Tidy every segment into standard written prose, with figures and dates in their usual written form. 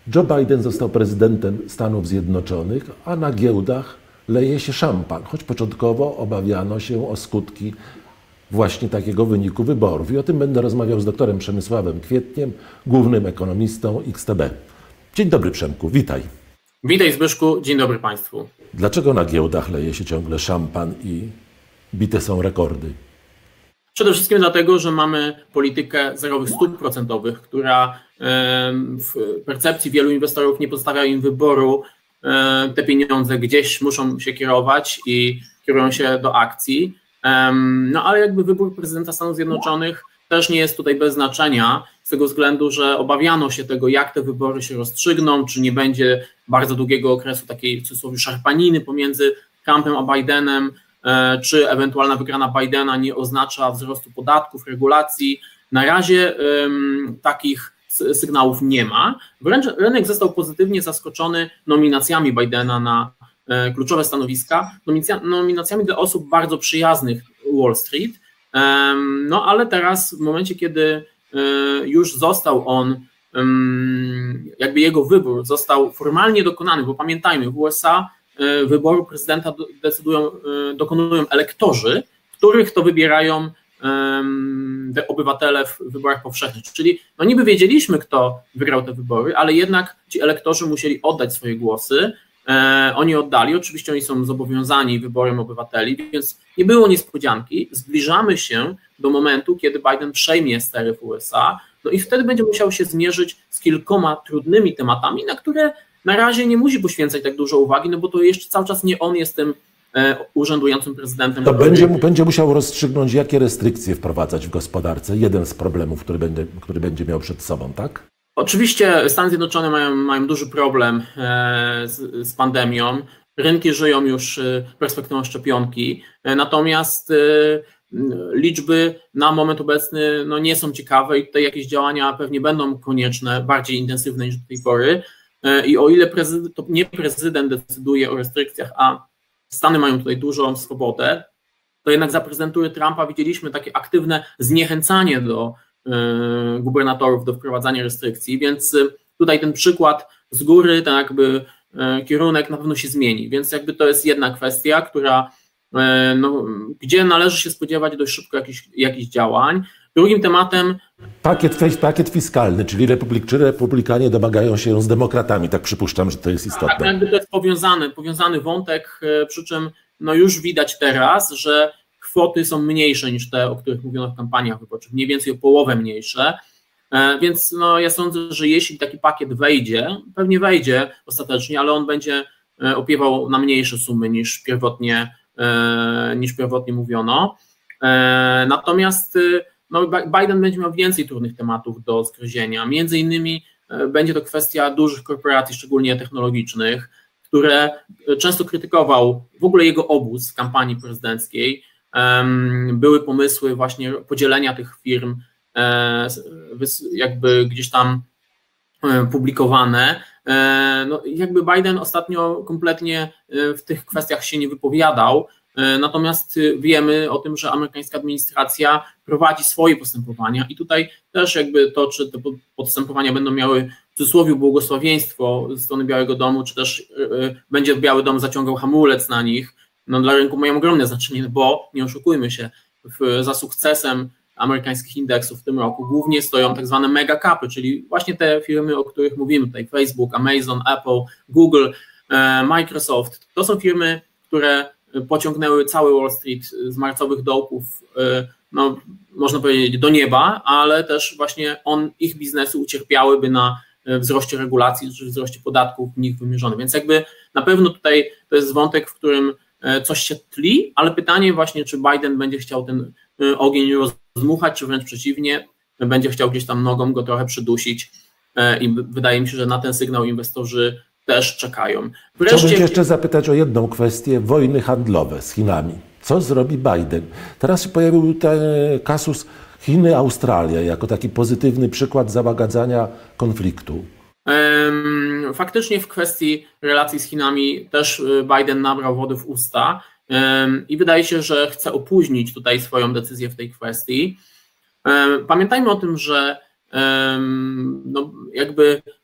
Joe Biden został prezydentem Stanów Zjednoczonych, a na giełdach leje się szampan, choć początkowo obawiano się o skutki właśnie takiego wyniku wyborów. I o tym będę rozmawiał z doktorem Przemysławem Kwietniem, głównym ekonomistą XTB. Dzień dobry, Przemku, witaj. Witaj, Zbyszku, dzień dobry Państwu. Dlaczego na giełdach leje się ciągle szampan i bite są rekordy? Przede wszystkim dlatego, że mamy politykę zerowych stóp procentowych, która w percepcji wielu inwestorów nie pozostawia im wyboru. Te pieniądze gdzieś muszą się kierować i kierują się do akcji. No ale jakby wybór prezydenta Stanów Zjednoczonych też nie jest tutaj bez znaczenia, z tego względu, że obawiano się tego, jak te wybory się rozstrzygną, czy nie będzie bardzo długiego okresu takiej w cudzysłowie szarpaniny pomiędzy Trumpem a Bidenem, czy ewentualna wygrana Bidena nie oznacza wzrostu podatków, regulacji. Na razie takich sygnałów nie ma. Wręcz rynek został pozytywnie zaskoczony nominacjami Bidena na kluczowe stanowiska, nominacjami dla osób bardzo przyjaznych Wall Street. No ale teraz w momencie, kiedy już został on, jakby jego wybór został formalnie dokonany, bo pamiętajmy, w USA wyboru prezydenta dokonują elektorzy, których to wybierają obywatele w wyborach powszechnych. Czyli no niby wiedzieliśmy, kto wygrał te wybory, ale jednak ci elektorzy musieli oddać swoje głosy. Oni oddali, oczywiście oni są zobowiązani wyborem obywateli, więc nie było niespodzianki. Zbliżamy się do momentu, kiedy Biden przejmie stery w USA, no i wtedy będzie musiał się zmierzyć z kilkoma trudnymi tematami, na które na razie nie musi poświęcać tak dużo uwagi, no bo to jeszcze cały czas nie on jest tym urzędującym prezydentem. To będzie musiał rozstrzygnąć, jakie restrykcje wprowadzać w gospodarce. Jeden z problemów, który będzie miał przed sobą, tak? Oczywiście Stany Zjednoczone mają duży problem z pandemią. Rynki żyją już perspektywą szczepionki, natomiast liczby na moment obecny no, nie są ciekawe i tutaj jakieś działania pewnie będą konieczne, bardziej intensywne niż do tej pory. I o ile to nie prezydent decyduje o restrykcjach, a Stany mają tutaj dużą swobodę, to jednak za prezydentury Trumpa widzieliśmy takie aktywne zniechęcanie do gubernatorów do wprowadzania restrykcji, więc tutaj ten przykład z góry, ten jakby kierunek na pewno się zmieni, więc jakby to jest jedna kwestia, która, no, gdzie należy się spodziewać dość szybko jakichś działań. Drugim tematem... Pakiet fiskalny, czyli republikanie domagają się z demokratami, tak przypuszczam, że to jest istotne. Tak, jakby to jest powiązany wątek, przy czym no już widać teraz, że kwoty są mniejsze niż te, o których mówiono w kampaniach wyborczych, mniej więcej o połowę mniejsze, więc no ja sądzę, że jeśli taki pakiet wejdzie, pewnie wejdzie ostatecznie, ale on będzie opiewał na mniejsze sumy niż pierwotnie mówiono. Natomiast no, Biden będzie miał więcej trudnych tematów do zgryzienia, między innymi będzie to kwestia dużych korporacji, szczególnie technologicznych, które często krytykował w ogóle jego obóz w kampanii prezydenckiej. Były pomysły właśnie podzielenia tych firm, jakby gdzieś tam publikowane. No, jakby Biden ostatnio kompletnie w tych kwestiach się nie wypowiadał, natomiast wiemy o tym, że amerykańska administracja prowadzi swoje postępowania i tutaj też jakby to, czy te postępowania będą miały w cudzysłowie błogosławieństwo ze strony Białego Domu, czy też będzie Biały Dom zaciągał hamulec na nich, no dla rynku mają ogromne znaczenie, bo nie oszukujmy się, za sukcesem amerykańskich indeksów w tym roku głównie stoją tak zwane mega capy, czyli właśnie te firmy, o których mówimy tutaj, Facebook, Amazon, Apple, Google, Microsoft. To są firmy, które pociągnęły cały Wall Street z marcowych dołków, no, można powiedzieć, do nieba, ale też właśnie ich biznesy ucierpiałyby na wzroście regulacji czy wzroście podatków w nich wymierzonych. Więc jakby na pewno tutaj to jest wątek, w którym coś się tli, ale pytanie właśnie, czy Biden będzie chciał ten ogień rozdmuchać, czy wręcz przeciwnie, będzie chciał gdzieś tam nogą go trochę przydusić i wydaje mi się, że na ten sygnał inwestorzy też czekają. Chciałbym cię jeszcze zapytać o jedną kwestię, wojny handlowe z Chinami. Co zrobi Biden? Teraz się pojawił ten kasus Chiny-Australia jako taki pozytywny przykład zabagadzania konfliktu. Faktycznie w kwestii relacji z Chinami też Biden nabrał wody w usta i wydaje się, że chce opóźnić tutaj swoją decyzję w tej kwestii. Pamiętajmy o tym, że no jakby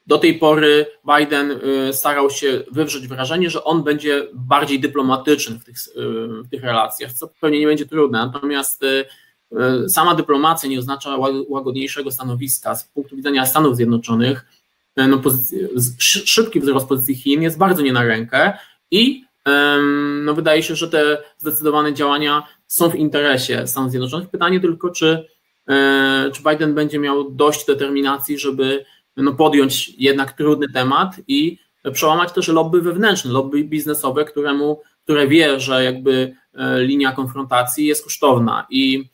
do tej pory Biden starał się wywrzeć wrażenie, że on będzie bardziej dyplomatyczny w tych relacjach, co pewnie nie będzie trudne, natomiast sama dyplomacja nie oznacza łagodniejszego stanowiska. Z punktu widzenia Stanów Zjednoczonych no, szybki wzrost pozycji Chin jest bardzo nie na rękę i no, wydaje się, że te zdecydowane działania są w interesie Stanów Zjednoczonych. Pytanie tylko, czy Biden będzie miał dość determinacji, żeby no, podjąć jednak trudny temat i przełamać też lobby wewnętrzne, lobby biznesowe, które wie, że jakby linia konfrontacji jest kosztowna. I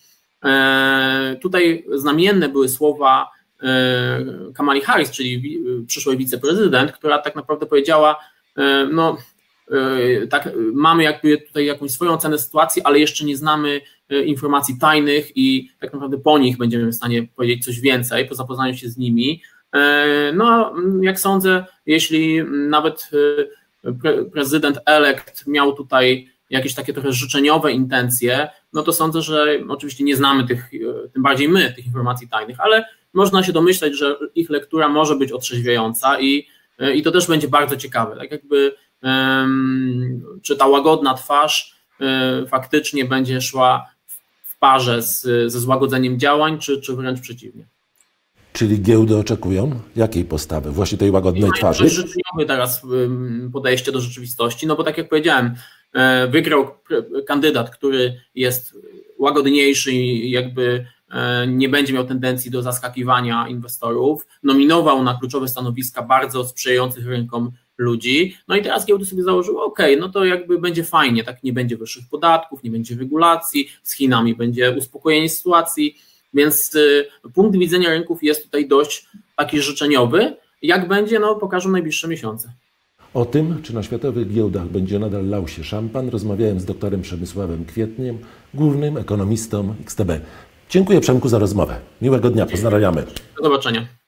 tutaj znamienne były słowa Kamali Harris, czyli przyszłej wiceprezydent, która tak naprawdę powiedziała, no tak, mamy jakby tutaj jakąś swoją ocenę sytuacji, ale jeszcze nie znamy informacji tajnych i tak naprawdę po nich będziemy w stanie powiedzieć coś więcej, po zapoznaniu się z nimi. No, jak sądzę, jeśli nawet prezydent-elekt miał tutaj jakieś takie trochę życzeniowe intencje, no to sądzę, że oczywiście nie znamy tym bardziej my, tych informacji tajnych, ale można się domyśleć, że ich lektura może być otrzeźwiająca i to też będzie bardzo ciekawe. Tak jakby czy ta łagodna twarz faktycznie będzie szła w parze ze złagodzeniem działań, czy wręcz przeciwnie. Czyli giełdy oczekują jakiej postawy? Właśnie tej łagodnej twarzy? Życzeniowe teraz podejście do rzeczywistości, no bo tak jak powiedziałem, wygrał kandydat, który jest łagodniejszy i jakby nie będzie miał tendencji do zaskakiwania inwestorów, nominował na kluczowe stanowiska bardzo sprzyjających rynkom ludzi, no i teraz giełdy sobie założyły, no to jakby będzie fajnie, tak, nie będzie wyższych podatków, nie będzie regulacji, z Chinami będzie uspokojenie sytuacji, więc punkt widzenia rynków jest tutaj dość taki życzeniowy. Jak będzie, no pokażą najbliższe miesiące. O tym, czy na światowych giełdach będzie nadal lał się szampan, rozmawiałem z doktorem Przemysławem Kwietniem, głównym ekonomistą XTB. Dziękuję, Przemku, za rozmowę. Miłego dnia, pozdrawiamy. Do zobaczenia.